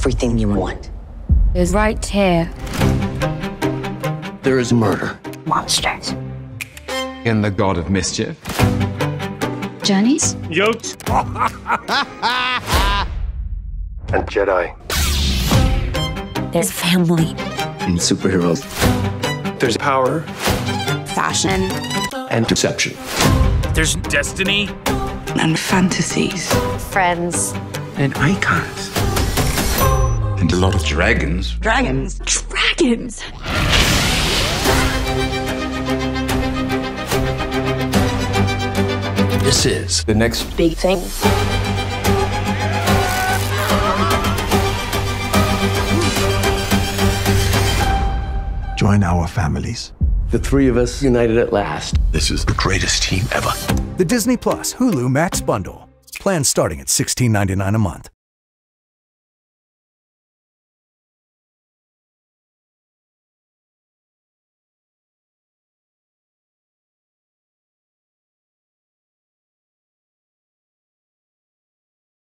everything you want. Is right here. There is murder. Monsters. In the God of Mischief. Journeys? Yoked. And Jedi. There's family. And superheroes. There's power. Fashion. And deception. There's destiny. And fantasies. Friends. And icons. And a lot of dragons. Dragons. Dragons! This is the next Big thing. Join our families. the three of us united at last. This is the greatest team ever. The Disney Plus Hulu Max bundle. Plans starting at $16.99 a month.